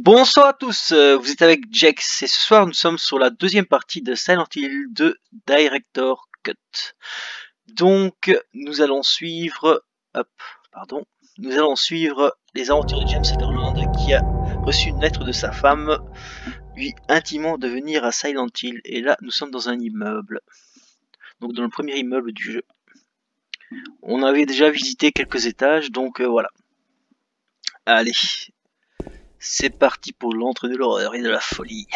Bonsoir à tous, vous êtes avec Jex et ce soir nous sommes sur la deuxième partie de Silent Hill 2 Director Cut. Donc nous allons suivre, nous allons suivre les aventures de James Sutherland qui a reçu une lettre de sa femme lui intimant de venir à Silent Hill. Et là nous sommes dans un immeuble, donc dans le premier immeuble du jeu. On avait déjà visité quelques étages, donc voilà. Allez. C'est parti pour l'antre de l'horreur et de la folie.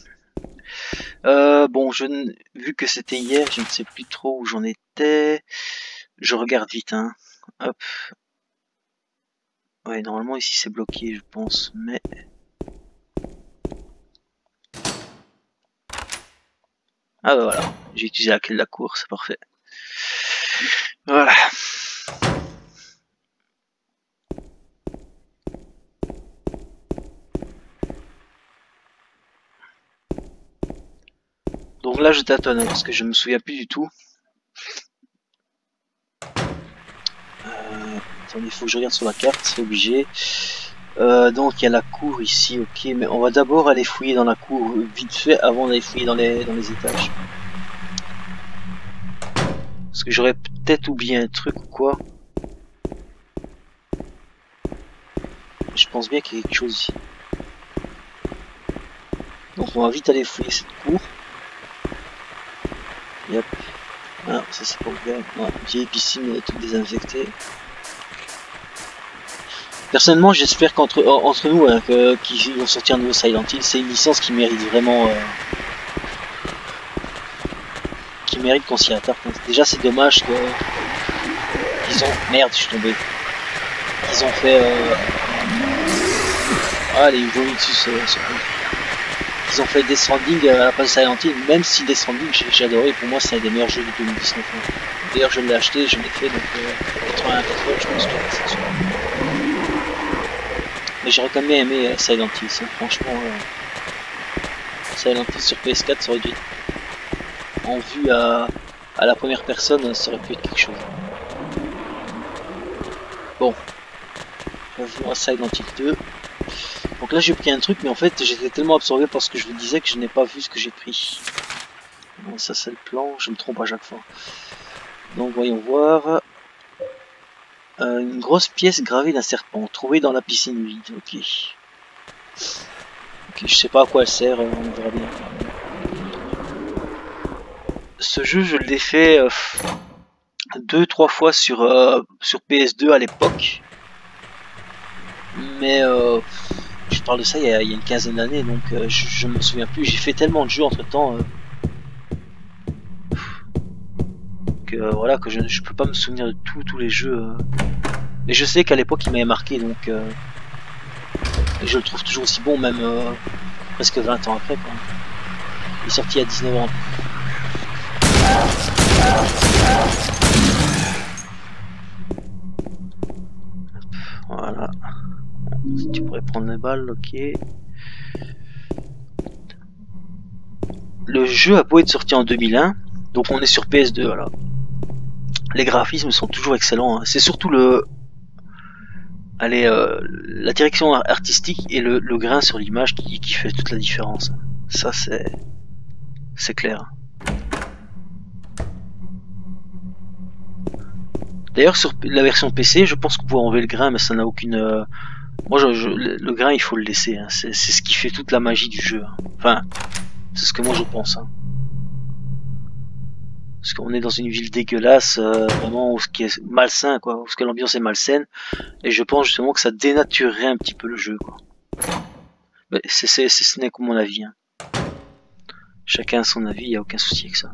Bon, vu que c'était hier, je ne sais plus trop où j'en étais. Je regarde vite, hein. Hop. Ouais, normalement ici c'est bloqué, je pense, mais... Ah bah voilà, j'ai utilisé la clé de la cour, c'est parfait. Voilà. Donc là je tâtonne, parce que je me souviens plus du tout. Attendez, il faut que je regarde sur la carte, c'est obligé. Donc il y a la cour ici, ok, mais on va d'abord aller fouiller dans la cour vite fait avant d'aller fouiller dans les étages. Parce que j'aurais peut-être oublié un truc ou quoi. Je pense bien qu'il y a quelque chose ici. Donc on va vite aller fouiller cette cour. Yep. Ah, ça c'est pas ouvert. Ouais, vieille piscine toute désinfectée. Personnellement, j'espère qu'entre nous, qui vont sortir un nouveau Silent Hill, c'est une licence qui mérite vraiment, qui mérite qu'on s'y attarde. Déjà, c'est dommage que ils ont, merde, je suis tombé. Ils ont fait, ah, les vomits ils ont fait Death Stranding à la place de Silent Hill, même si Death Stranding j'ai adoré, pour moi c'est un des meilleurs jeux de 2019. D'ailleurs je l'ai acheté, je l'ai fait donc 80 je pense que c'est sûr. Mais j'aurais quand même aimé Silent Hill, franchement Silent Hill sur PS4 ça aurait dû être en vue à la première personne, ça aurait pu être quelque chose. Bon, revenons à Silent Hill 2. Donc là j'ai pris un truc mais en fait j'étais tellement absorbé par ce que je vous disais que je n'ai pas vu ce que j'ai pris. Bon, ça c'est le plan, je me trompe à chaque fois. Donc voyons voir. Une grosse pièce gravée d'un serpent trouvée dans la piscine vide. Ok. Ok, je sais pas à quoi elle sert, on verra bien. Ce jeu je l'ai fait 2-3 fois sur PS2 à l'époque. Mais je parle de ça il y a une quinzaine d'années, donc je me souviens plus. J'ai fait tellement de jeux entre temps que voilà que je peux pas me souvenir de tous les jeux. Mais je sais qu'à l'époque il m'avait marqué, donc et je le trouve toujours aussi bon, même presque 20 ans après. Quoi. Il est sorti à 19 ans. Voilà. Si tu pourrais prendre les balles, ok. Le jeu a beau être sorti en 2001, donc on est sur PS2, voilà. Les graphismes sont toujours excellents, hein. C'est surtout la direction artistique et le grain sur l'image qui fait toute la différence. Ça c'est clair. D'ailleurs sur la version PC, je pense qu'on peut enlever le grain, mais ça n'a aucune... Moi le grain il faut le laisser, hein. C'est ce qui fait toute la magie du jeu. Hein. Enfin, c'est ce que moi je pense. Hein. Parce qu'on est dans une ville dégueulasse, vraiment où ce qui est malsain, quoi, où ce que l'ambiance est malsaine, et je pense justement que ça dénaturerait un petit peu le jeu, quoi. Mais ce n'est que mon avis. Hein. Chacun a son avis, il n'y a aucun souci avec ça.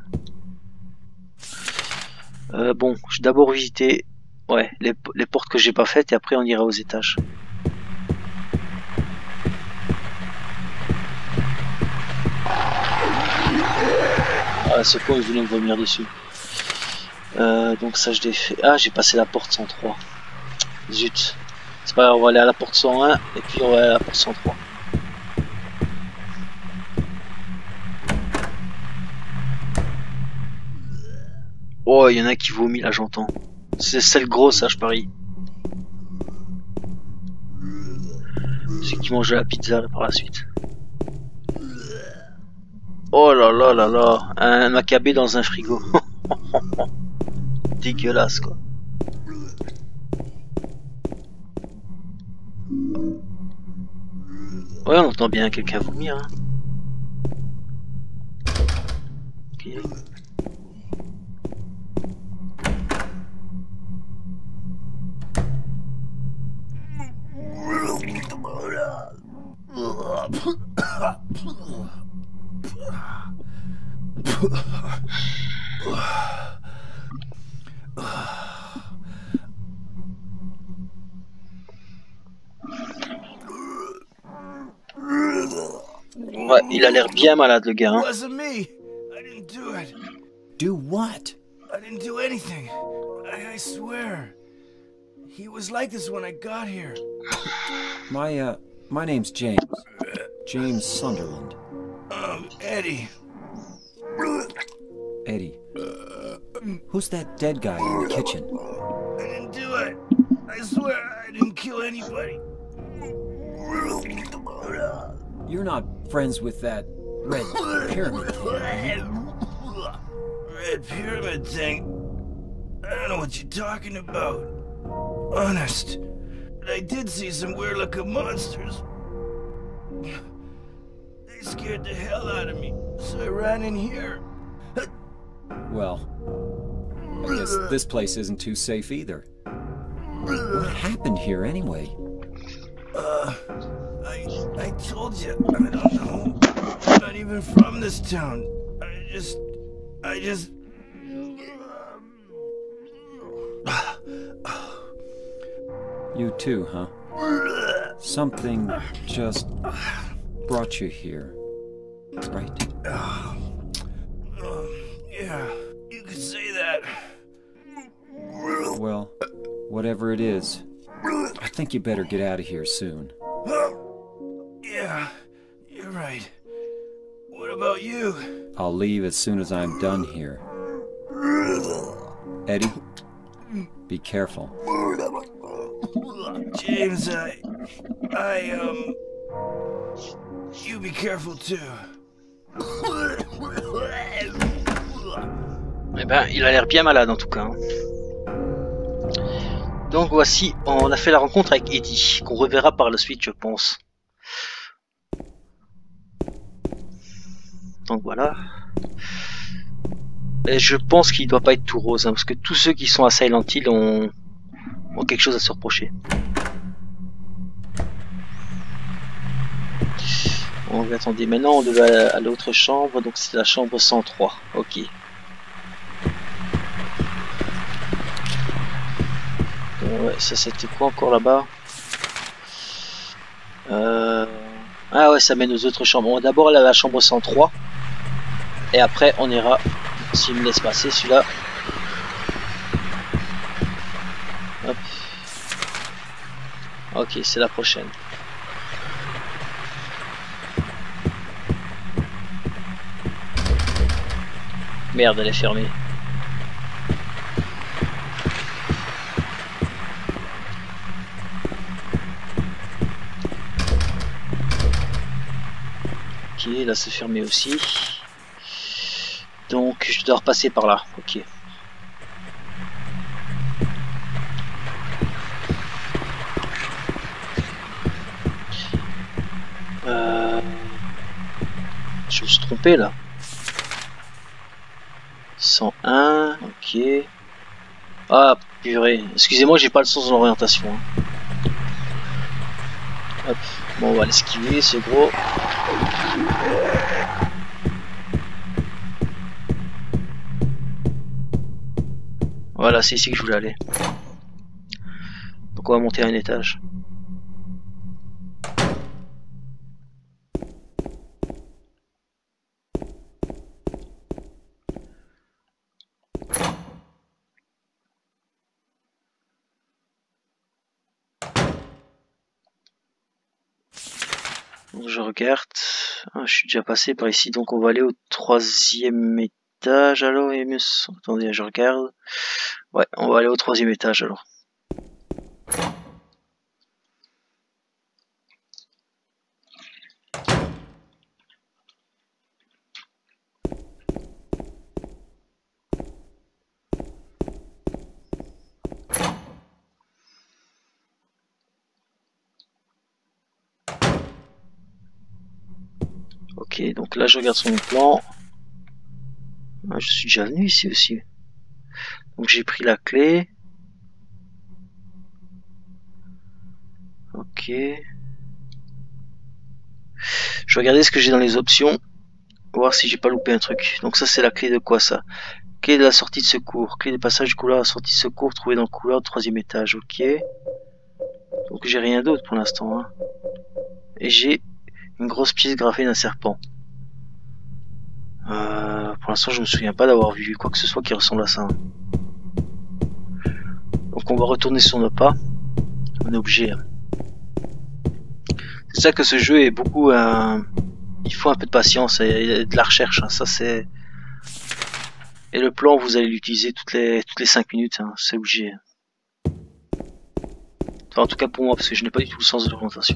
Bon, je vais d'abord visiter les portes que j'ai pas faites et après on ira aux étages. Ah, ce con il voulait me vomir dessus. Donc ça je l'ai fait. Ah, j'ai passé la porte 103. Zut. C'est pas grave, on va aller à la porte 101 et puis on va aller à la porte 103. Oh, il y en a qui vomit là, j'entends. C'est le gros, ça, je parie. Celui qui mange de la pizza là, par la suite. Oh là là là là, un macabé dans un frigo. Dégueulasse quoi. Ouais, on entend bien quelqu'un vomir. Hein. Okay. Ouais, il a l'air bien malade le gars. Hein. Do what? I didn't do anything. I swear. He was like this when I got here. My name's James. James Sunderland. Eddie. Eddie. Who's that dead guy in the kitchen? I didn't do it. I swear I didn't kill anybody. You're not friends with that red pyramid thing. Red pyramid thing? I don't know what you're talking about. Honest. But I did see some weird looking monsters. They scared the hell out of me, so I ran in here. Well, I guess this place isn't too safe either. What happened here anyway? I told you, I don't know. I'm not even from this town. I just... You too, huh? Something just brought you here, right? Yeah, you could say that. Well, whatever it is, I think you better get out of here soon. Yeah, you're right. What about you? I'll leave as soon as I'm done here. Eddie, be careful. James, you be careful too. Eh ben, il a l'air bien malade en tout cas. Hein. Donc voici, on a fait la rencontre avec Eddie, qu'on reverra par la suite, je pense. Donc voilà. Et je pense qu'il doit pas être tout rose, hein, parce que tous ceux qui sont à Silent Hill ont quelque chose à se reprocher. Donc attendez, maintenant on devait aller à l'autre chambre, donc c'est la chambre 103. Ok. Ouais, ça c'était quoi encore là-bas? Ah ouais, ça mène aux autres chambres. On va d'abord aller à la chambre 103. Et après on ira, s'il me laisse passer celui-là. Hop. Ok, c'est la prochaine. Merde, elle est fermée. Ok, là c'est fermé aussi. Donc je dois repasser par là. Ok. Je me suis trompé là. 101, ok. Ah purée, excusez-moi, j'ai pas le sens de l'orientation. Hein. Hop, bon on va l'esquiver, c'est gros. Voilà, c'est ici que je voulais aller. Donc on va monter à un étage. Donc je regarde. Ah, je suis déjà passé par ici, donc on va aller au 3e étage. Alors, attendez, je regarde. Ouais, on va aller au 3e étage alors. Ok, donc là je regarde son plan. Ah, je suis déjà venu ici aussi. Donc j'ai pris la clé. Ok. Je vais regarder ce que j'ai dans les options. Voir si j'ai pas loupé un truc. Donc ça c'est la clé de quoi ça? Clé de la sortie de secours. Clé de passage du couloir à la sortie de secours trouvée dans le couloir du 3e étage. Ok. Donc j'ai rien d'autre pour l'instant. Hein. Et j'ai une grosse pièce graffée d'un serpent. Pour l'instant je me souviens pas d'avoir vu quoi que ce soit qui ressemble à ça. Hein. Donc on va retourner sur nos pas. On est obligé. Hein. C'est ça que ce jeu est beaucoup... il faut un peu de patience et de la recherche. Hein. Ça c'est... Et le plan, vous allez l'utiliser toutes les 5 minutes, hein, c'est obligé. Enfin, en tout cas pour moi, parce que je n'ai pas du tout le sens de l'orientation.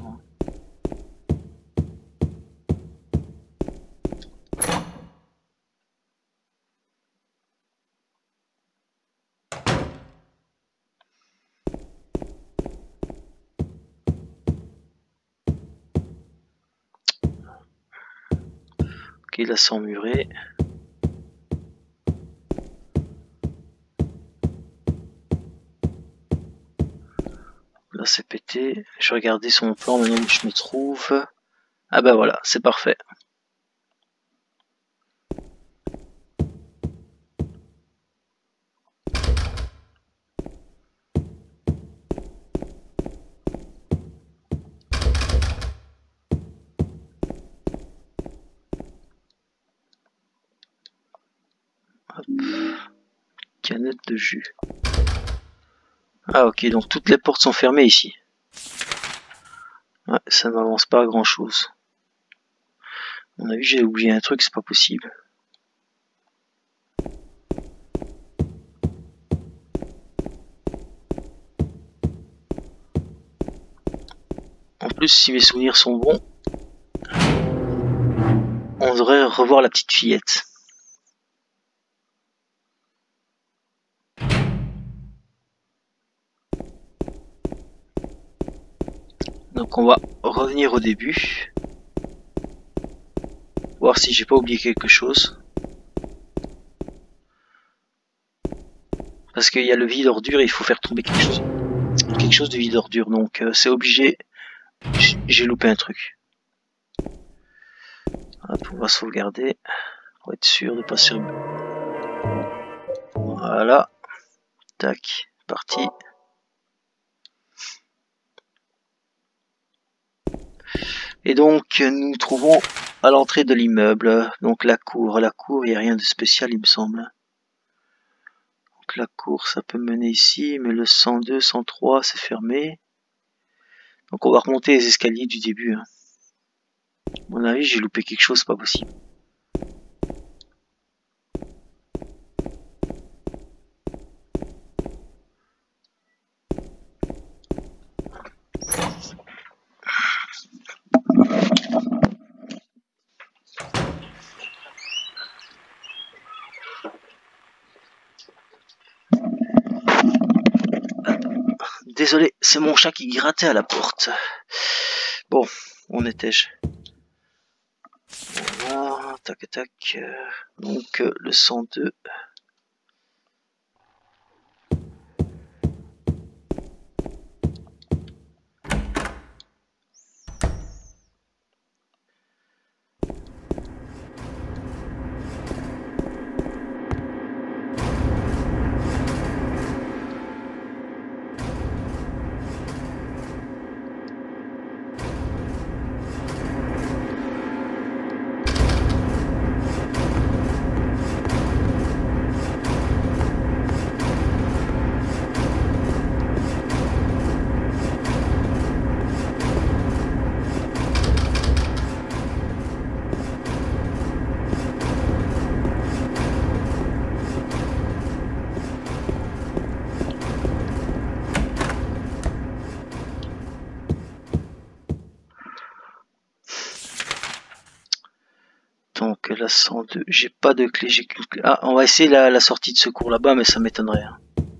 Ok, là c'est emmuré. Là c'est pété. Je vais regarder sur mon plan maintenant où je me trouve. Ah bah voilà, c'est parfait. Hop. Canette de jus. Ah ok, donc toutes les portes sont fermées ici. Ouais, ça ne m'avance pas à grand chose. À mon avis, j'ai oublié un truc, c'est pas possible. En plus, si mes souvenirs sont bons, on devrait revoir la petite fillette. Donc on va revenir au début. Voir si j'ai pas oublié quelque chose. Parce qu'il y a le vide ordure et il faut faire tomber quelque chose. Quelque chose de vide ordure. Donc c'est obligé. J'ai loupé un truc. Hop, on va sauvegarder. Pour être sûr de pas sur... Voilà. Tac. Parti. Et donc nous nous trouvons à l'entrée de l'immeuble. Donc la cour. La cour, il n'y a rien de spécial il me semble. Donc la cour, ça peut mener ici. Mais le 102, 103, c'est fermé. Donc on va remonter les escaliers du début. Hein. À mon avis, j'ai loupé quelque chose, c'est pas possible. Désolé, c'est mon chat qui grattait à la porte. Bon, où en étais-je? Voilà, tac tac. Donc le 102. Donc la 102, j'ai pas de clé, j'ai qu'une clé. Ah, on va essayer la sortie de secours là-bas, mais ça m'étonnerait. Hein.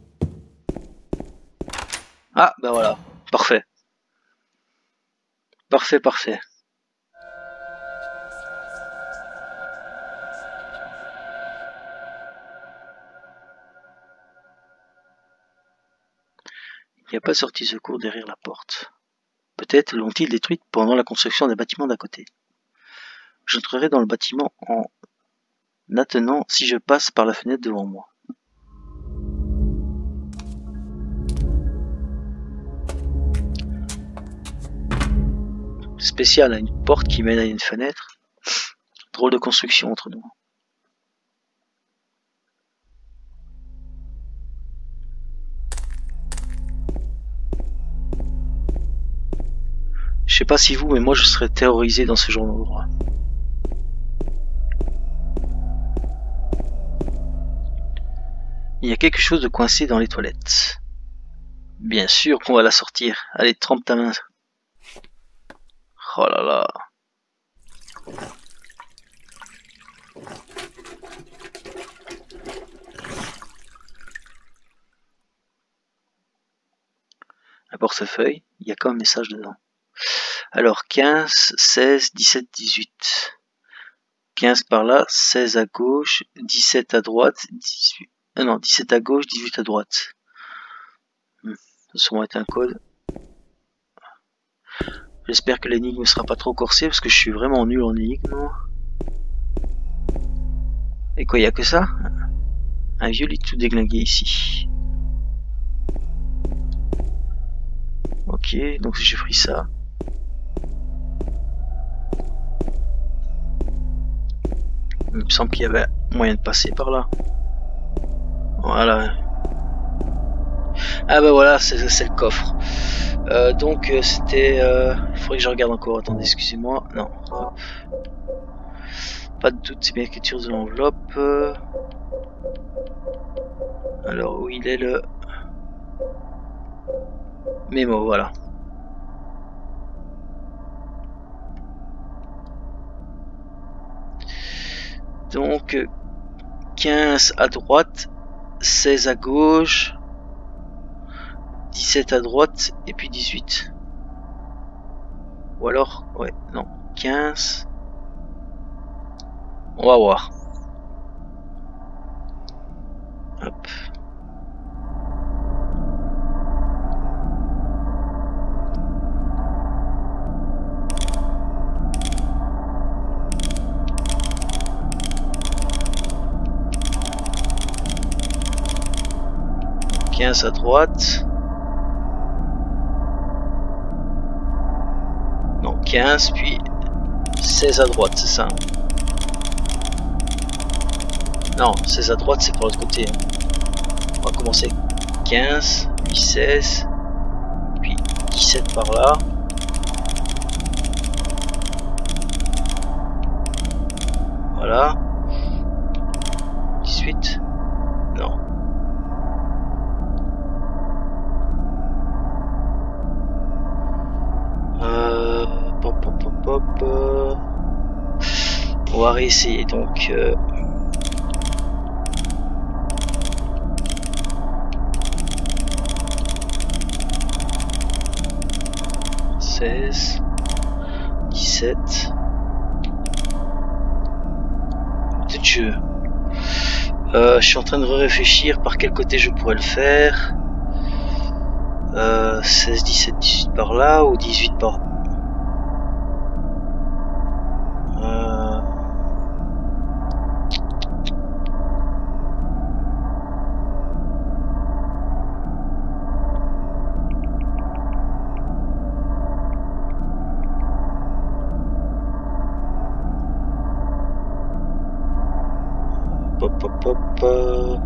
Ah, bah voilà, parfait. Parfait, parfait. Il n'y a pas de sortie de secours derrière la porte. Peut-être l'ont-ils détruite pendant la construction des bâtiments d'à côté. J'entrerai dans le bâtiment en attenant si je passe par la fenêtre devant moi. Spécial, à une porte qui mène à une fenêtre. Drôle de construction entre nous. Je sais pas si vous, mais moi je serais terrorisé dans ce genre d'endroit. Il y a quelque chose de coincé dans les toilettes. Bien sûr qu'on va la sortir. Allez, trempe ta main. Oh là là. Un portefeuille, il y a quand même un message dedans. Alors 15, 16, 17, 18. 15 par là, 16 à gauche, 17 à droite, 18. Non, 17 à gauche, 18 à droite. Ça a sûrement été un code. J'espère que l'énigme ne sera pas trop corsée parce que je suis vraiment nul en énigme. Et quoi, il n'y a que ça? Un vieux lit tout déglingué ici. Ok, donc j'ai pris ça. Il me semble qu'il y avait moyen de passer par là. Voilà. Ah bah voilà, c'est le coffre. Donc c'était... il faudrait que je regarde encore. Attendez, excusez-moi. Non. Hop. Pas de doute, c'est bien l'écriture de l'enveloppe. Alors où il est le... mémo, voilà. Donc 15 à droite, 16 à gauche, 17 à droite et puis 18. Ou alors, ouais, non, 15. On va voir. Hop. À droite. Non, 15, puis 16 à droite, c'est ça. Non, 16 à droite, c'est pour l'autre côté. On va commencer 15, puis 16, puis 17 par là. Voilà. 18. Non. On va réessayer donc. 16, 17. Peut-être je suis en train de réfléchir par quel côté je pourrais le faire. 16, 17, 18 par là ou 18 par... Hop, hop, hop.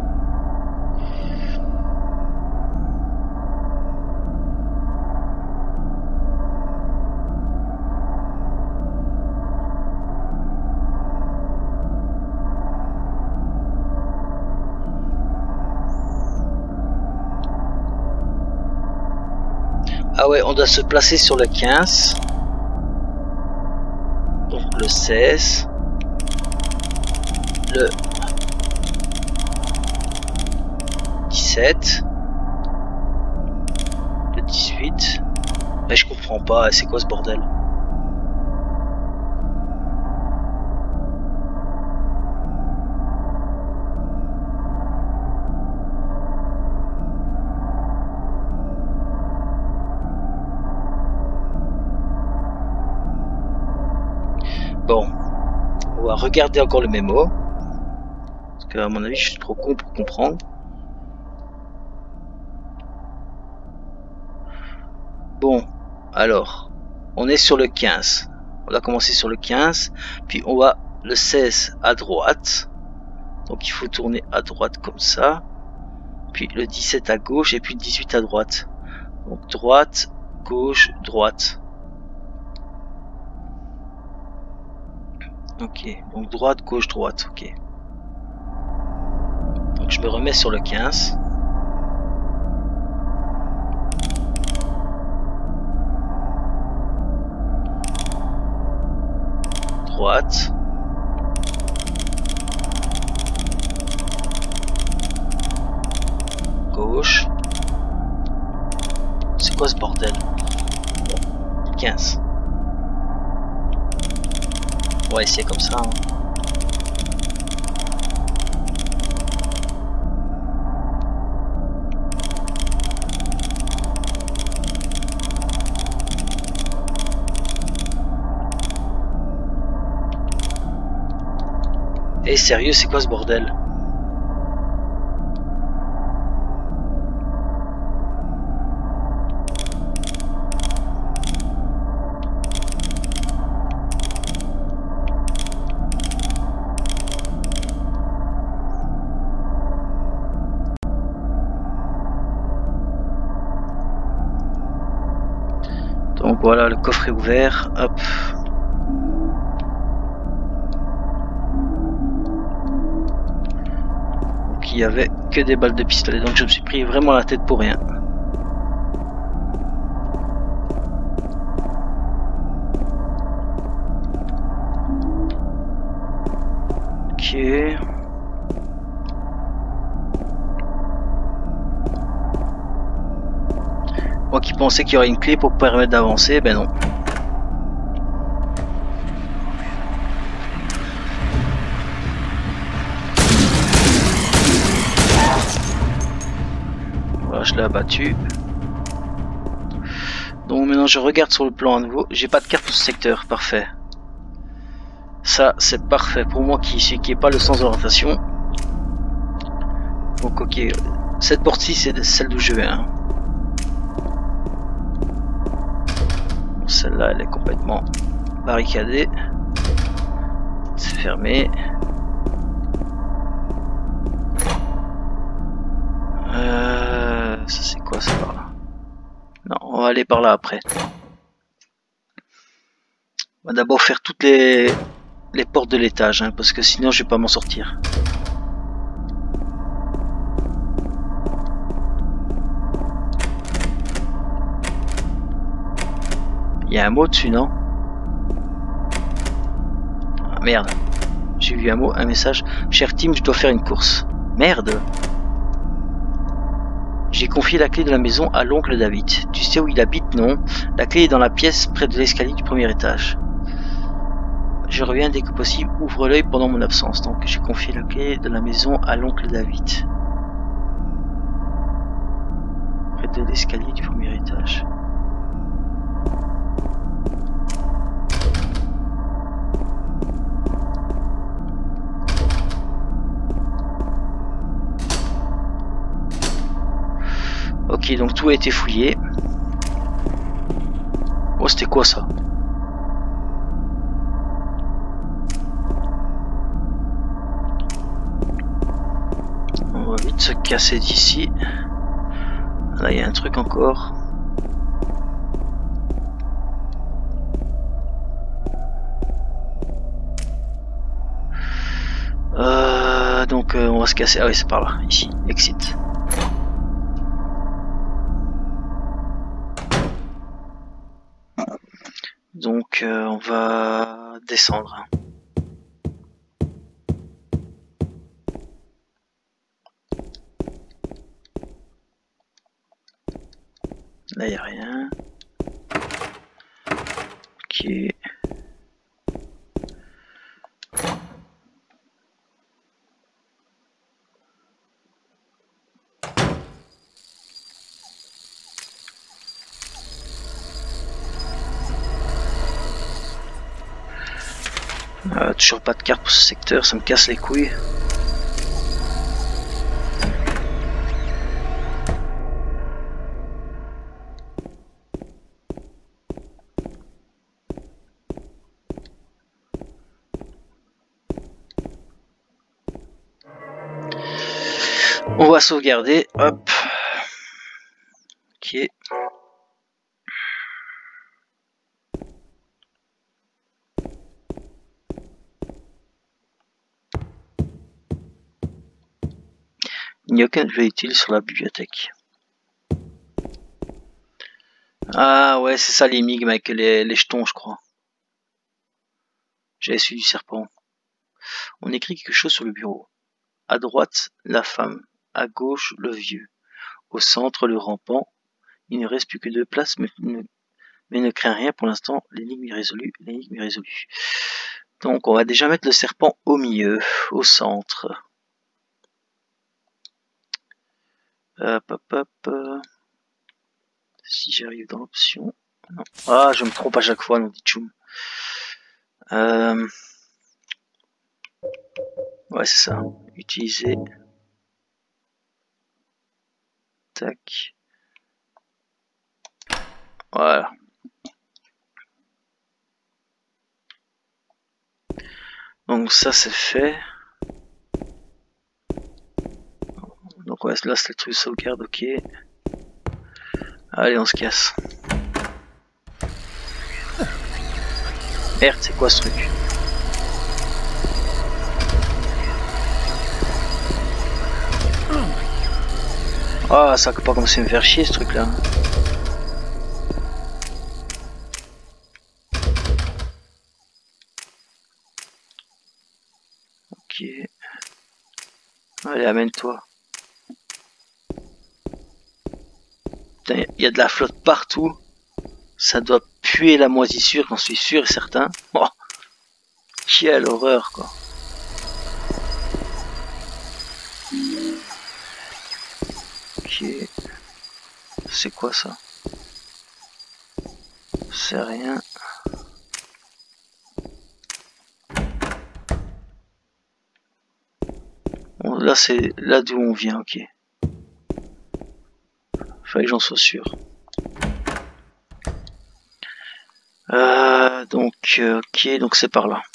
Ah ouais, on doit se placer sur le 15. Donc le 16. Le 17. Le 18. Mais je comprends pas, c'est quoi ce bordel? On va regarder encore le mémo. Parce qu'à mon avis, je suis trop con pour comprendre. Bon, alors, on est sur le 15. On a commencé sur le 15, puis on va le 16 à droite. Donc il faut tourner à droite comme ça. Puis le 17 à gauche et puis le 18 à droite. Donc droite, gauche, droite. Ok, donc droite, gauche, droite, ok. Donc je me remets sur le 15. Droite. Gauche. C'est quoi ce bordel? 15. On va essayer comme ça. Hein. Eh sérieux, c'est quoi ce bordel? Donc voilà, le coffre est ouvert. Hop. Donc il y avait que des balles de pistolet. Donc je me suis pris vraiment la tête pour rien. Ok. Moi qui pensais qu'il y aurait une clé pour permettre d'avancer, ben non. Voilà, je l'ai abattu. Donc maintenant je regarde sur le plan à nouveau. J'ai pas de carte pour ce secteur, parfait. Ça c'est parfait pour moi qui n'ai pas le sens d'orientation. Donc ok, cette porte-ci c'est celle d'où je vais. Hein. Celle-là elle est complètement barricadée. C'est fermé. Ça c'est quoi ça par là? Non, on va aller par là après. On va d'abord faire toutes les portes de l'étage, hein, parce que sinon je vais pas m'en sortir. Il y a un mot dessus, non? Ah, merde. J'ai vu un mot, un message. Cher Tim, je dois faire une course. Merde. J'ai confié la clé de la maison à l'oncle David. Tu sais où il habite, non? La clé est dans la pièce près de l'escalier du premier étage. Je reviens dès que possible. Ouvre l'œil pendant mon absence. Donc j'ai confié la clé de la maison à l'oncle David. Près de l'escalier du premier étage. Ok, donc tout a été fouillé. Oh, c'était quoi ça? On va vite se casser d'ici. Là, il y a un truc encore. Donc, on va se casser. Ah oui, c'est par là, ici. Exit. Donc on va descendre. Là il n'y a rien. Ok. Toujours pas de carte pour ce secteur, ça me casse les couilles. On va sauvegarder, hop. Ok. Il n'y a aucun objet utile sur la bibliothèque. Ah ouais, c'est ça l'énigme avec les jetons, je crois. J'avais su du serpent. On écrit quelque chose sur le bureau. À droite, la femme. À gauche, le vieux. Au centre, le rampant. Il ne reste plus que 2 places, mais ne crains rien pour l'instant. L'énigme est résolue. L'énigme est résolue. Donc, on va déjà mettre le serpent au milieu, au centre. Hop, hop, hop. Si j'arrive dans l'option. Non. Ah, je me trompe à chaque fois, non dit Tchoum. Ouais, c'est ça. Utiliser. Tac. Voilà. Donc ça c'est fait. Donc ouais, là c'est le truc de sauvegarde, ok. Allez, on se casse. Merde, c'est quoi ce truc? Ah, ça va pas commencer à me faire chier ce truc là. Ok. Allez, amène-toi. Il y a de la flotte partout. Ça doit puer la moisissure, j'en suis sûr et certain. Oh, quelle horreur quoi. Ok. C'est quoi ça? C'est rien. Bon, là c'est là d'où on vient, ok. Fallait que j'en sois sûr. Donc, ok, donc c'est par là.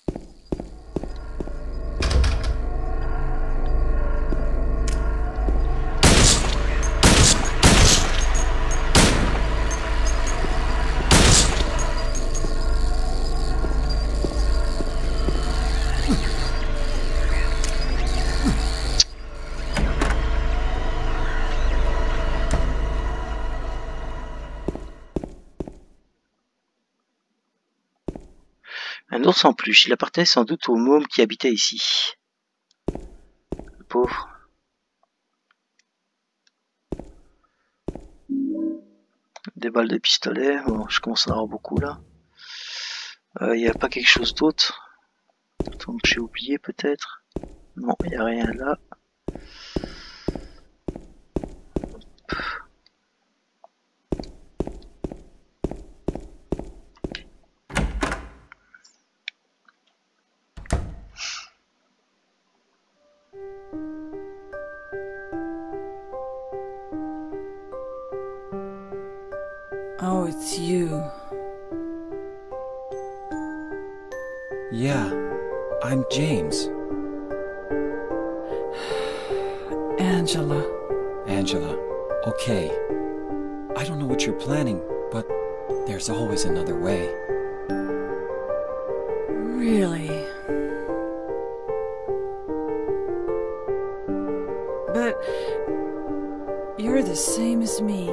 Un ours en peluche, il appartenait sans doute au môme qui habitait ici. Le pauvre. Des balles de pistolet, bon, je commence à en avoir beaucoup là. Il n'y a pas quelque chose d'autre? Donc j'ai oublié peut-être. Non, il n'y a rien là. Oh, it's you. Yeah, I'm James. Angela. Angela, okay. I don't know what you're planning, but there's always another way. Really? But you're the same as me.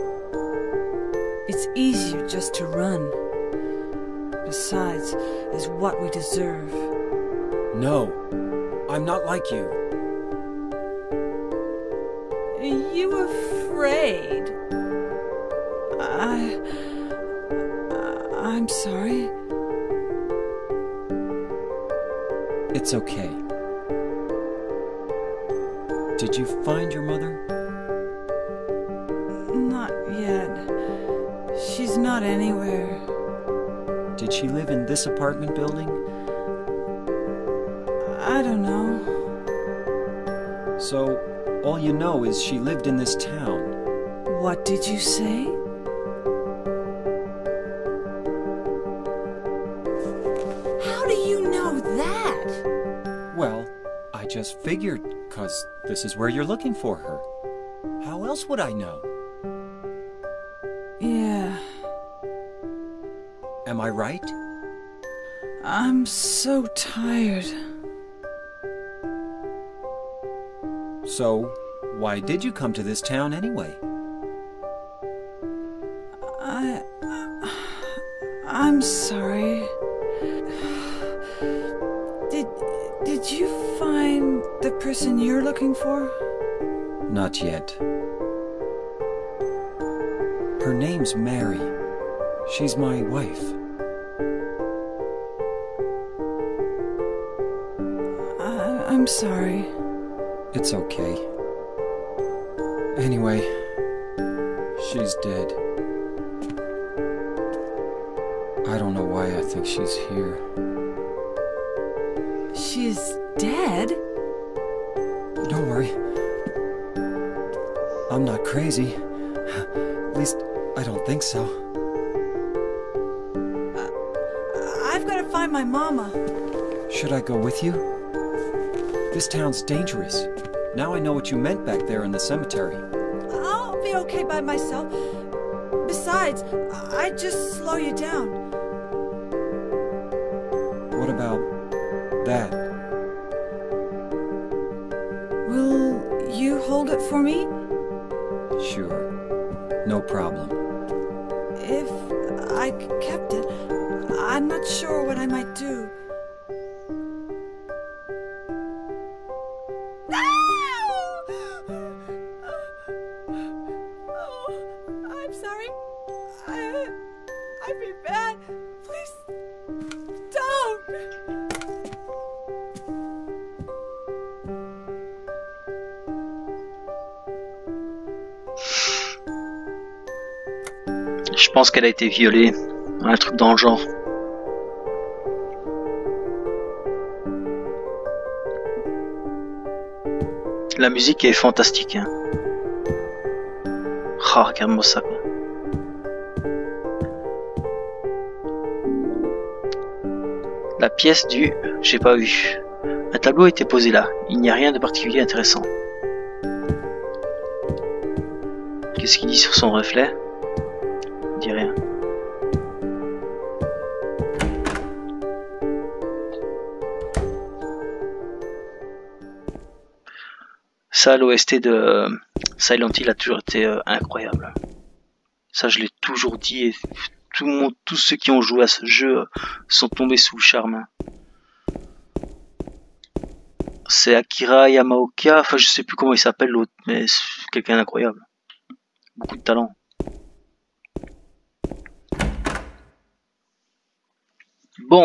It's easier just to run. Besides, it's what we deserve. No, I'm not like you. You afraid? I'm sorry. It's okay. Did you find your mother? Not yet. She's not anywhere. Did she live in this apartment building? So, all you know is she lived in this town. What did you say? How do you know that? Well, I just figured, 'cause this is where you're looking for her. How else would I know? Yeah, Am I right? I'm so tired. So, why did you come to this town anyway? I'm sorry. Did you find the person you're looking for? Not yet. Her name's Mary. She's my wife. I'm sorry. It's okay. Anyway, she's dead. I don't know why I think she's here. She's dead? Don't worry. I'm not crazy. At least, I don't think so. I've got to find my mama. Should I go with you? This town's dangerous. Now I know what you meant back there in the cemetery. I'll be okay by myself. Besides, I'd just slow you down. What about that? Will you hold it for me? Sure. No problem. If I kept it, I'm not sure what I might do. No! Oh, I'm sorry. I've been bad. Please, don't! Je pense qu'elle a été violée. Un truc dans le genre. La musique est fantastique. Hein. Ah, regarde-moi ça. Quoi. La pièce du j'ai pas vu. Un tableau a été posé là. Il n'y a rien de particulier intéressant. Qu'est-ce qu'il dit sur son reflet? Il dit rien. Ça, l'OST de Silent Hill a toujours été incroyable. Ça, je l'ai toujours dit et tous ceux qui ont joué à ce jeu sont tombés sous le charme. C'est Akira Yamaoka, enfin je sais plus comment il s'appelle l'autre, mais c'est quelqu'un d'incroyable. Beaucoup de talent. Bon.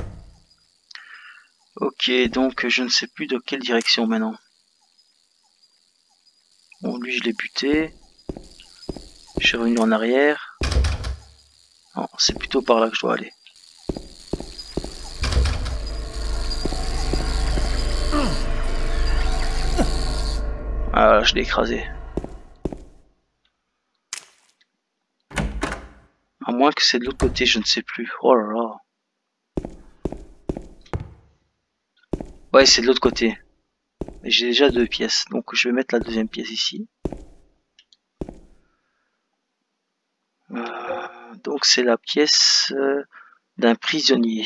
Ok, donc je ne sais plus de quelle direction maintenant. Bon, lui je l'ai buté. Je suis revenu en arrière. Non, c'est plutôt par là que je dois aller. Ah là, je l'ai écrasé. À moins que c'est de l'autre côté, je ne sais plus. Oh là là. Ouais, c'est de l'autre côté. Mais j'ai déjà 2 pièces, donc je vais mettre la deuxième pièce ici. Donc c'est la pièce d'un prisonnier.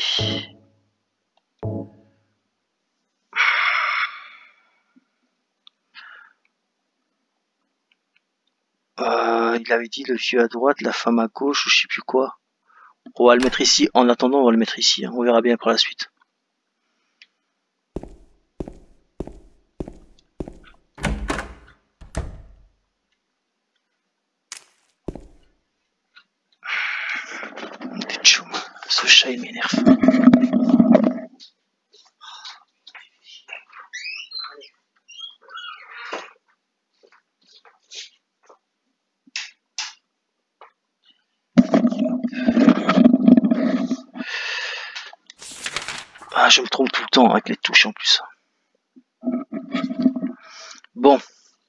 Il avait dit le vieux à droite, la femme à gauche, ou je sais plus quoi. On va le mettre ici. En attendant, on va le mettre ici. Hein. On verra bien par la suite. Ce chat il m'énerve. Ah, je me trompe tout le temps avec les touches en plus. Bon.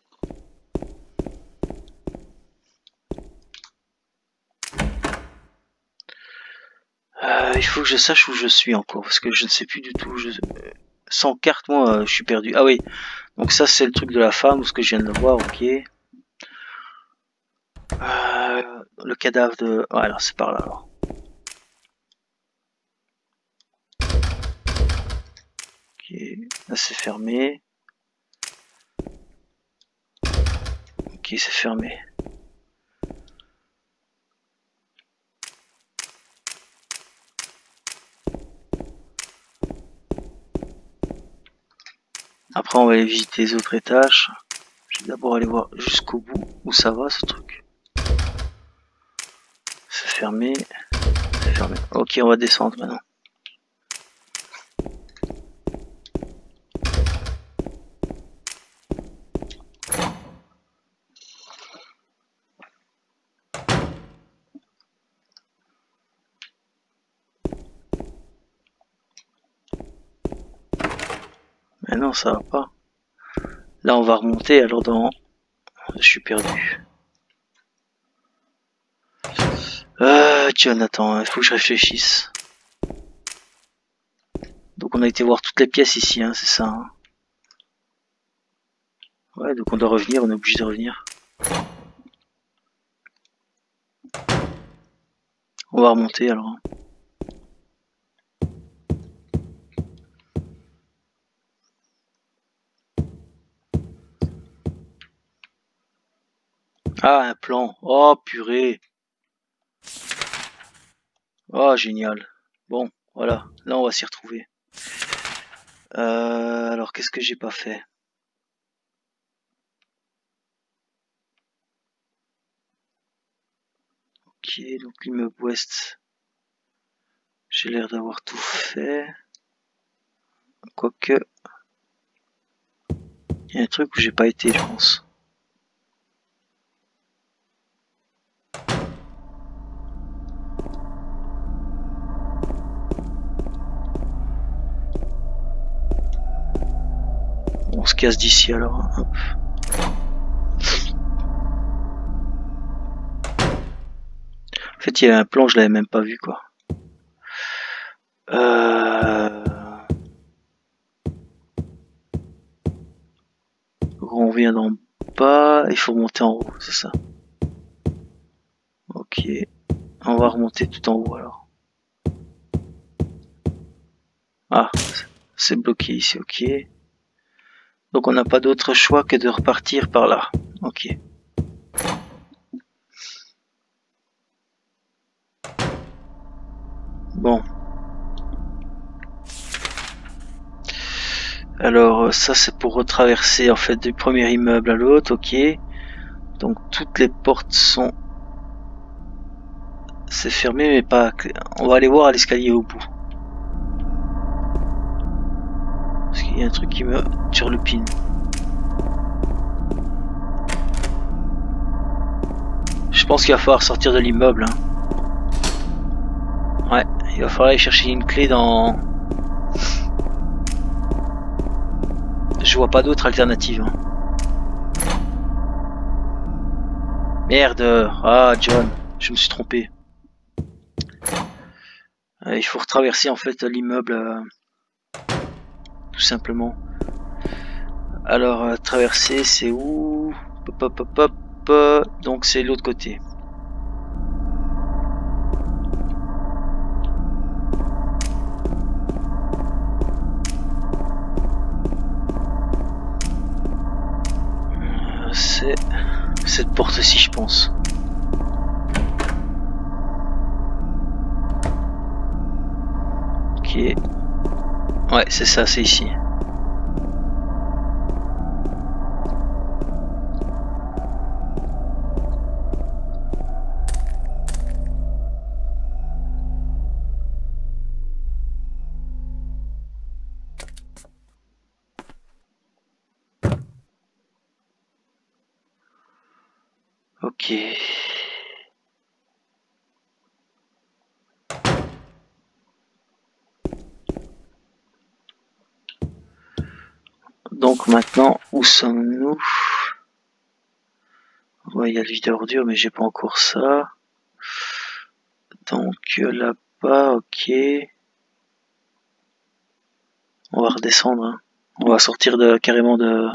Il faut que je sache où je suis encore, parce que je ne sais plus du tout. Sans carte, moi, je suis perdu. Ah oui, donc ça c'est le truc de la femme, ce que je viens de le voir, ok. Le cadavre de... Voilà, c'est par là alors. Ok, là c'est fermé. Ok, c'est fermé. Après, on va aller visiter les autres étages. Je vais d'abord aller voir jusqu'au bout où ça va ce truc. C'est fermé. C'est fermé. Ok, on va descendre maintenant. Mais non, ça va pas. Là, on va remonter, alors dans... Je suis perdu. Jonathan, il faut que je réfléchisse. Donc on a été voir toutes les pièces ici, hein, c'est ça. Hein. Ouais, donc on doit revenir, on est obligé de revenir. On va remonter alors. Ah, un plan. Oh, purée. Oh, génial. Bon, voilà. Là, on va s'y retrouver. Alors, qu'est-ce que j'ai pas fait? Ok, donc l'immeuble ouest. J'ai l'air d'avoir tout fait. Quoique... Il y a un truc où j'ai pas été, je pense. On se casse d'ici alors. Hop. En fait, il y avait un plan, je l'avais même pas vu, quoi. On vient d'en bas, il faut monter en haut, c'est ça. Ok. On va remonter tout en haut alors. Ah, c'est bloqué ici, ok. Donc on n'a pas d'autre choix que de repartir par là. Ok. Bon. Alors ça c'est pour retraverser en fait du premier immeuble à l'autre, ok. Donc toutes les portes sont... C'est fermé mais pas... On va aller voir à l'escalier au bout. Parce qu'il y a un truc qui me turlupine. Je pense qu'il va falloir sortir de l'immeuble. Hein. Ouais, il va falloir aller chercher une clé dans... Je vois pas d'autre alternative. Hein. Merde. Ah, John, je me suis trompé. Il faut retraverser en fait l'immeuble. Tout simplement. Alors, traverser, c'est où? Hop, hop, hop, hop. Donc c'est l'autre côté. C'est cette porte-ci, je pense. Ok. Ouais, c'est ça, c'est ici. Ok. Donc maintenant, où sommes-nous? Ouais, il y a le vide ordure, mais j'ai pas encore ça. Donc là-bas, ok. On va redescendre. Hein. On va sortir carrément de...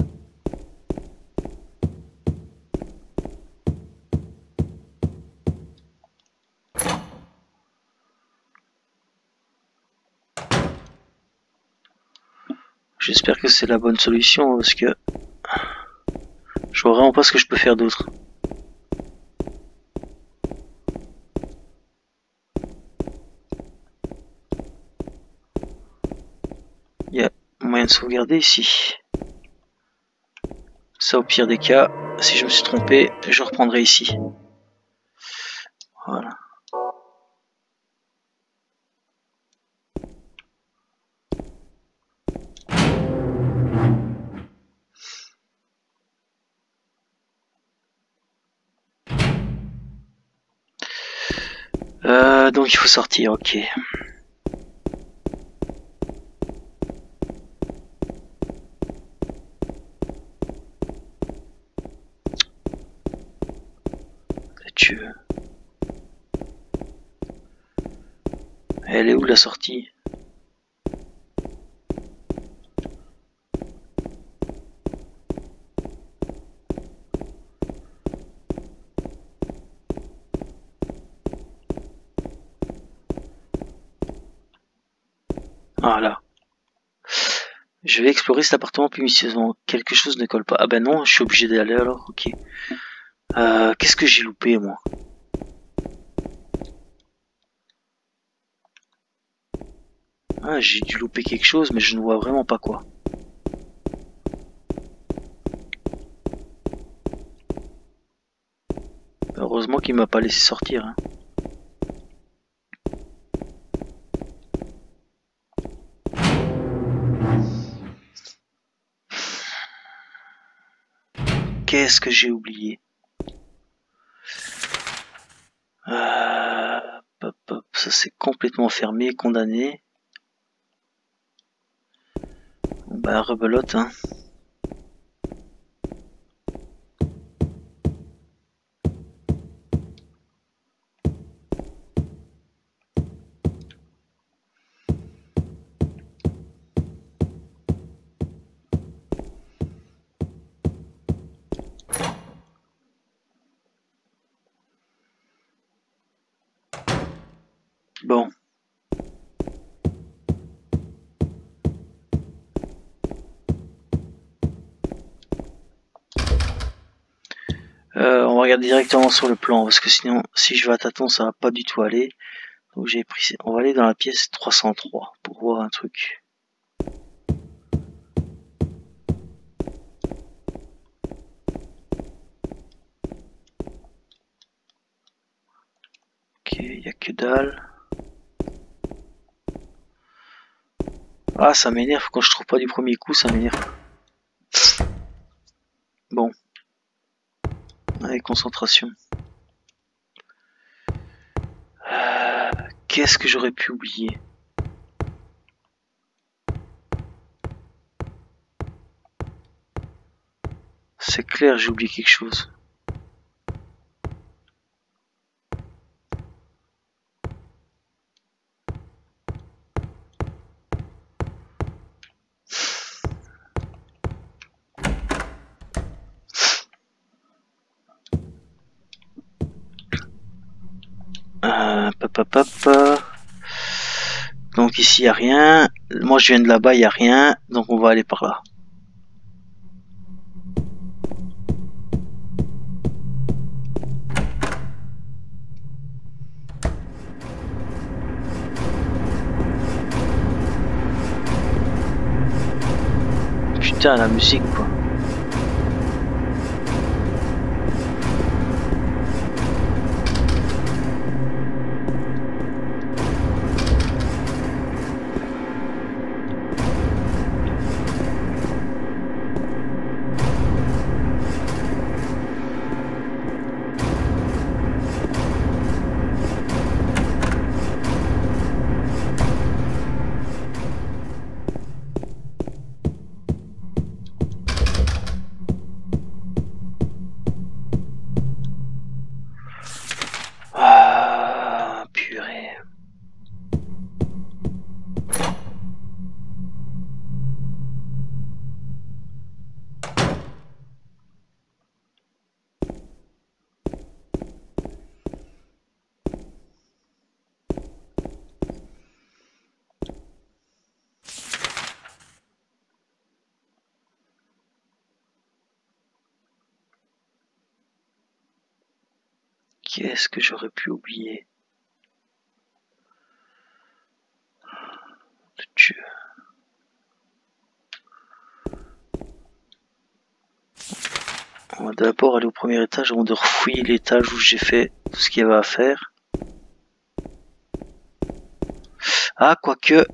J'espère que c'est la bonne solution parce que je vois vraiment pas ce que je peux faire d'autre. Il y a moyen de sauvegarder ici. Ça au pire des cas, si je me suis trompé, je reprendrai ici. Voilà. Donc il faut sortir, ok. Tu veux. Elle est où la sortie? Voilà. Je vais explorer cet appartement plus minutieusement. Quelque chose ne colle pas. Ah ben non, je suis obligé d'aller alors, ok. Qu'est-ce que j'ai loupé moi? Ah, j'ai dû louper quelque chose, mais je ne vois vraiment pas quoi. Heureusement qu'il m'a pas laissé sortir. Hein. Qu'est-ce que j'ai oublié? Ça c'est complètement fermé, condamné. Bah rebelote hein. Bon. On va regarder directement sur le plan parce que sinon si je vais à tâtons ça va pas du tout aller. Donc j'ai pris. On va aller dans la pièce 303 pour voir un truc. Ok, y a que dalle. Ah ça m'énerve quand je trouve pas du premier coup, ça m'énerve. Bon. Allez, concentration. Qu'est-ce que j'aurais pu oublier? C'est clair, j'ai oublié quelque chose. Donc ici il n'y a rien. Moi je viens de là-bas, il n'y a rien. Donc on va aller par là. Putain la musique quoi. Qu'est-ce que j'aurais pu oublier? Dieu. On va d'abord aller au premier étage avant de refouiller l'étage où j'ai fait tout ce qu'il y avait à faire. Ah, quoique...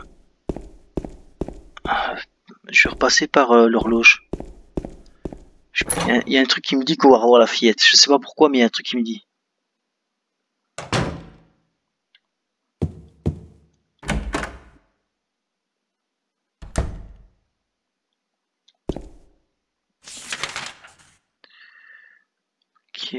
Je vais repasser par l'horloge. Il y a un truc qui me dit qu'on va revoir la fillette. Je sais pas pourquoi, mais il y a un truc qui me dit. Ok.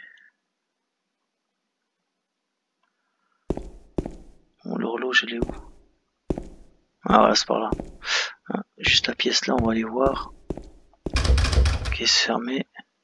Bon, l'horloge, elle est où? Ah, voilà, c'est par là. Ah, juste la pièce là, on va aller voir. Ok, c'est fermé.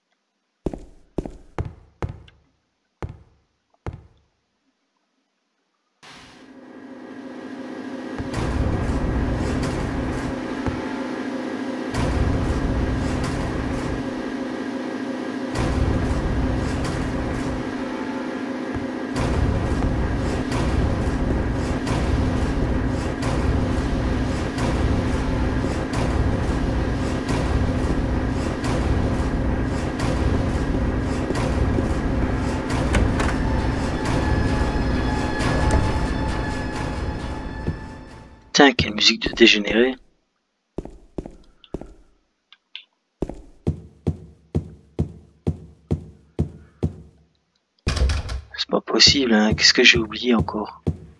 Putain, quelle musique de dégénéré. C'est pas possible, hein. Qu'est-ce que j'ai oublié encore?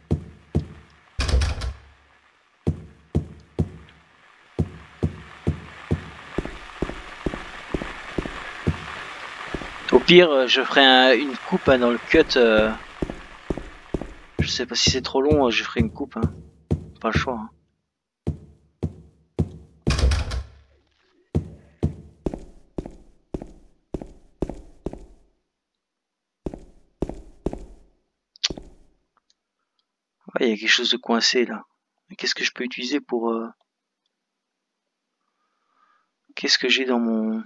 Au pire, je ferai une coupe hein, dans le cut. Je sais pas si c'est trop long, je ferai une coupe. Hein. Pas le choix. Hein. Ouais, il y a quelque chose de coincé là. Qu'est-ce que je peux utiliser pour... Qu'est-ce que j'ai dans mon...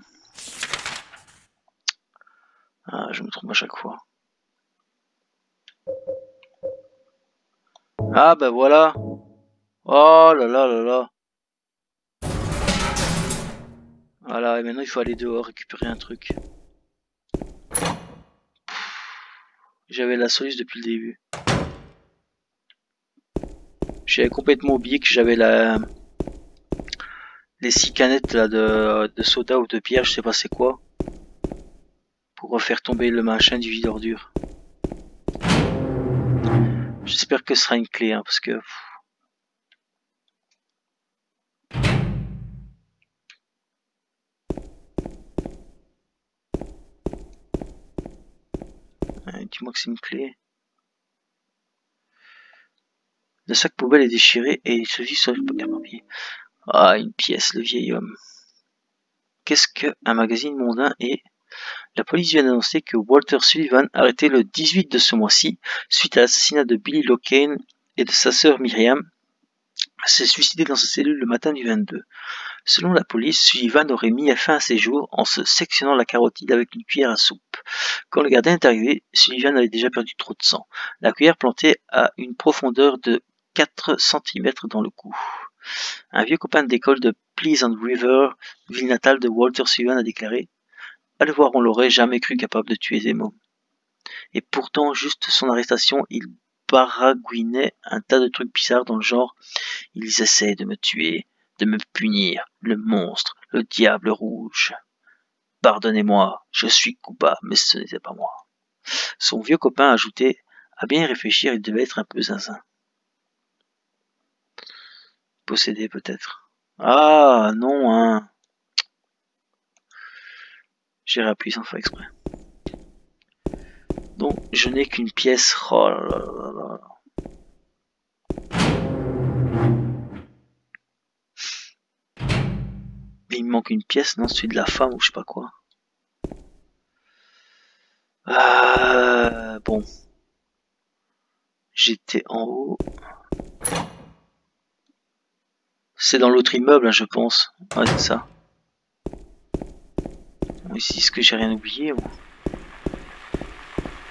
Ah, je me trompe à chaque fois. Ah bah voilà. Oh là là là là. Voilà, et maintenant il faut aller dehors récupérer un truc. J'avais la soluce depuis le début. J'avais complètement oublié que j'avais les 6 canettes là, de soda ou de bière, je sais pas c'est quoi. Pour refaire tomber le machin du vide ordure. J'espère que ce sera une clé, hein, parce que... Dis-moi que c'est une clé. Le sac poubelle est déchiré et celui sur le papier. Ah, une pièce, le vieil homme. Qu'est-ce qu'un magazine mondain est? La police vient d'annoncer que Walter Sullivan, arrêté le 18 de ce mois-ci, suite à l'assassinat de Billy Locane et de sa sœur Myriam, s'est suicidé dans sa cellule le matin du 22. Selon la police, Sullivan aurait mis fin à ses jours en se sectionnant la carotide avec une cuillère à soupe. Quand le gardien est arrivé, Sullivan avait déjà perdu trop de sang, la cuillère plantée à une profondeur de 4 cm dans le cou. Un vieux copain d'école de Pleasant River, ville natale de Walter Sullivan, a déclaré « À le voir, on l'aurait jamais cru capable de tuer des mômes. » Et pourtant, juste son arrestation, il baragouinait un tas de trucs bizarres dans le genre « Ils essaient de me tuer, de me punir, le monstre, le diable rouge. Pardonnez-moi, je suis coupable, mais ce n'était pas moi. » Son vieux copain ajoutait « À bien y réfléchir, il devait être un peu zinzin. » Possédé peut-être. Ah non, hein. J'ai réappuyé sans faire exprès. Donc je n'ai qu'une pièce. Oh là là là là. Il me manque une pièce, non, celui de la femme ou je sais pas quoi. Bon. J'étais en haut. C'est dans l'autre immeuble, hein, je pense. Ouais, c'est ça. Bon, ici, est-ce que j'ai rien oublié ou...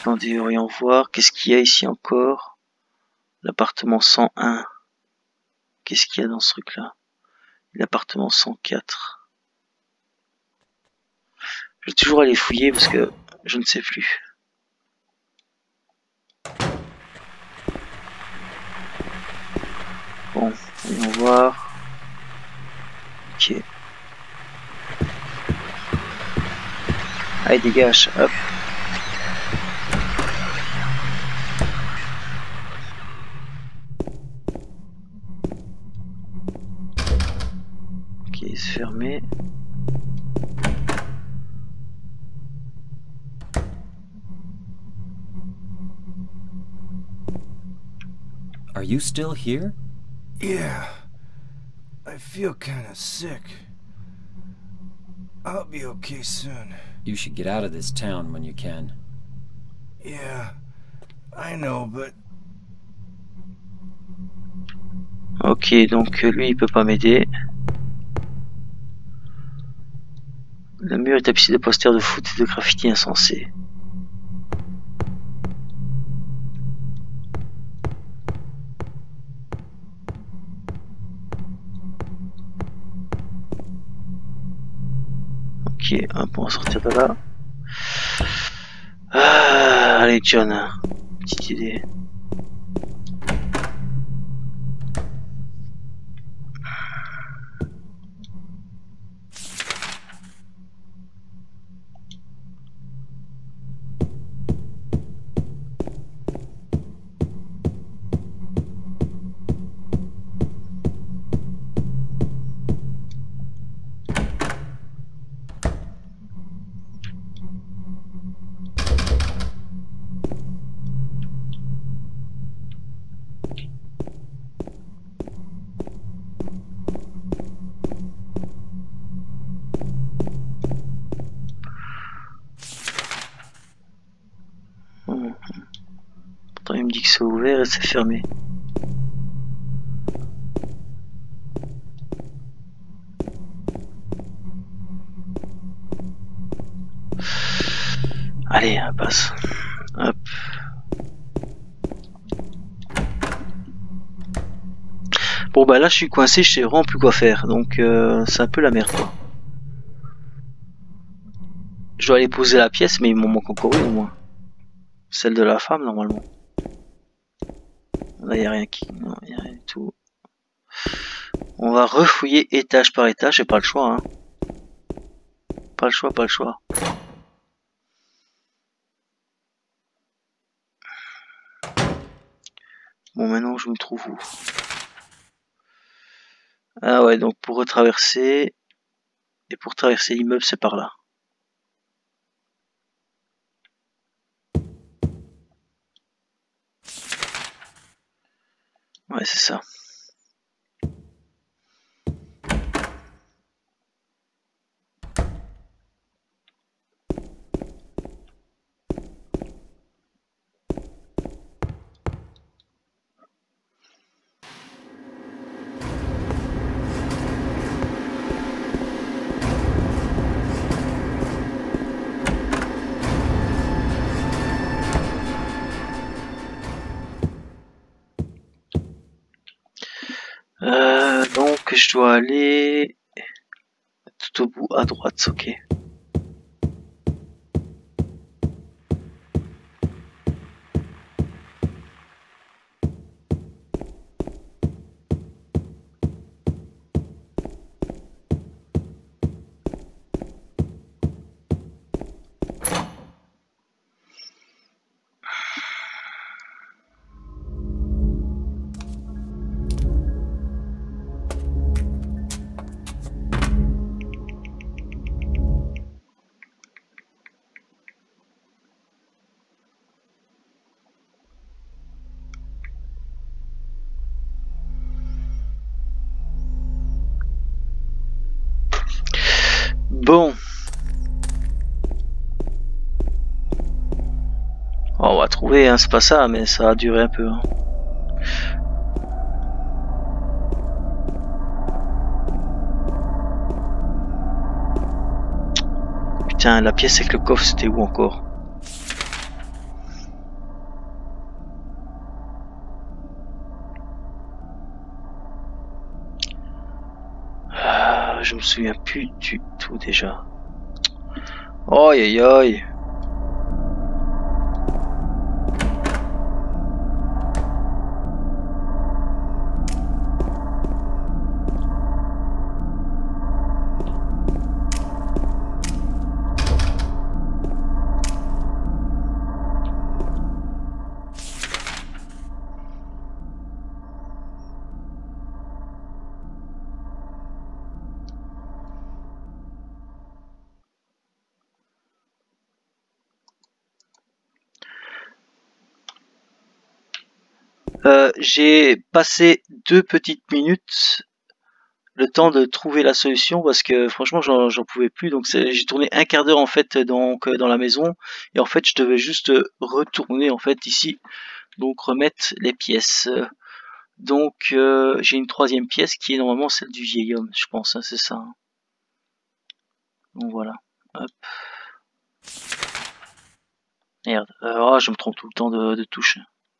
Attendez, voyons voir. Qu'est-ce qu'il y a ici encore? L'appartement 101. Qu'est-ce qu'il y a dans ce truc-là? L'appartement 104. Je vais toujours aller fouiller parce que je ne sais plus. Bon, voyons voir. Ok. Allez, dégage, hop. Ok, c'est fermé. Are you still here? Yeah. I feel kinda sick. I'll be okay soon. You should get out of this town when you can. Yeah. I know, but... Ok, donc lui il peut pas m'aider. Le mur est tapissé de posters de foot et de graffitis insensés. Ok, hop, on va sortir de là. Ah, allez John, petite idée. Pourtant il me dit que c'est ouvert et c'est fermé. Allez, on passe. Hop. Bon bah là je suis coincé, je sais vraiment plus quoi faire, donc c'est un peu la merde quoi. Je dois aller poser la pièce, mais il m'en manque encore une au moins. Celle de la femme normalement. Là il n'y a rien qui. Non, il n'y a rien du tout. On va refouiller étage par étage, j'ai pas le choix hein. Pas le choix, pas le choix. Bon maintenant je me trouve où? Ah ouais, donc pour retraverser. Et pour traverser l'immeuble c'est par là. Ouais c'est ça. Donc je dois aller tout au bout à droite, ok. Bon. Oh, on va trouver, hein, c'est pas ça, mais ça a duré un peu. Hein. Putain, la pièce avec le coffre, c'était où encore? Je me souviens plus du tout déjà. Aïe aïe aïe. J'ai passé 2 petites minutes le temps de trouver la solution parce que franchement j'en pouvais plus. Donc j'ai tourné un quart d'heure en fait donc dans la maison et en fait je devais juste retourner en fait ici, donc remettre les pièces. Donc j'ai une troisième pièce qui est normalement celle du vieil homme, je pense, hein, c'est ça. Hein. Donc voilà. Hop. Merde. Oh, je me trompe tout le temps de touche.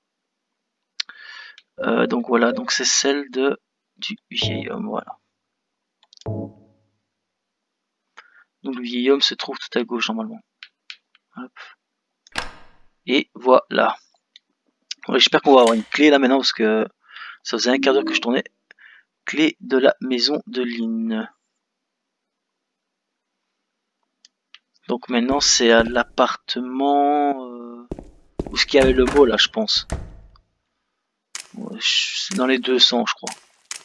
Donc voilà, donc c'est celle du vieil homme, voilà. Donc le vieil homme se trouve tout à gauche normalement. Hop. Et voilà. Ouais, j'espère qu'on va avoir une clé là maintenant parce que ça faisait un quart d'heure que je tournais. Clé de la maison de Lynn. Donc maintenant c'est à l'appartement où ce qu'il y avait le mot là, je pense. Ouais, c'est dans les 200 je crois.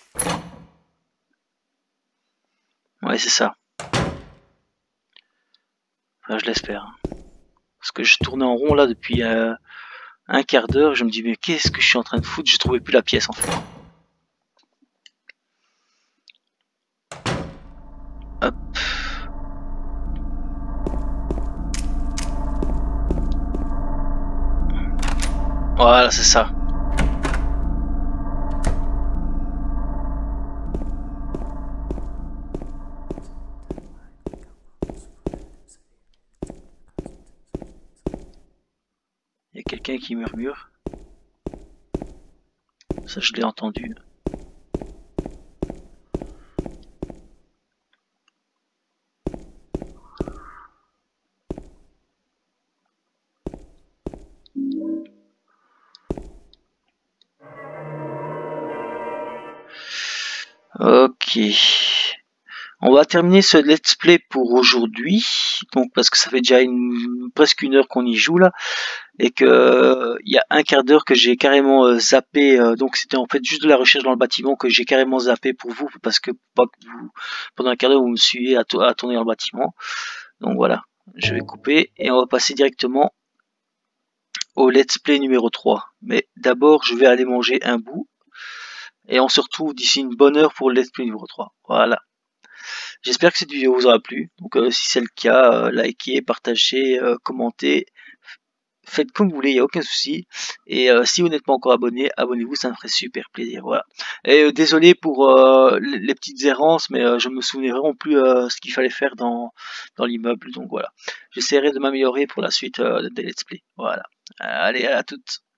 Ouais, c'est ça. Enfin, je l'espère. Parce que je tournais en rond là depuis un quart d'heure. Je me dis mais qu'est-ce que je suis en train de foutre? Je trouvais plus la pièce en fait. Hop. Voilà, c'est ça. Il y a quelqu'un qui murmure. Ça, je l'ai entendu. Ok. On va terminer ce let's play pour aujourd'hui. Donc parce que ça fait déjà presque une heure qu'on y joue là. Et que il y a un quart d'heure que j'ai carrément zappé. Donc c'était en fait juste de la recherche dans le bâtiment que j'ai carrément zappé pour vous. Parce que pas que vous, pendant un quart d'heure vous me suivez à tourner dans le bâtiment. Donc voilà. Je vais couper et on va passer directement au let's play numéro 3. Mais d'abord je vais aller manger un bout. Et on se retrouve d'ici une bonne heure pour le let's play numéro 3. Voilà. J'espère que cette vidéo vous aura plu. Donc si c'est le cas, likez, partagez, commentez. Faites comme vous voulez, il n'y a aucun souci. Et si vous n'êtes pas encore abonné, abonnez-vous, ça me ferait super plaisir. Voilà. Et désolé pour les petites errances, mais je me souvenais vraiment plus ce qu'il fallait faire dans l'immeuble. Donc voilà. J'essaierai de m'améliorer pour la suite des let's play. Voilà. Allez, à toutes.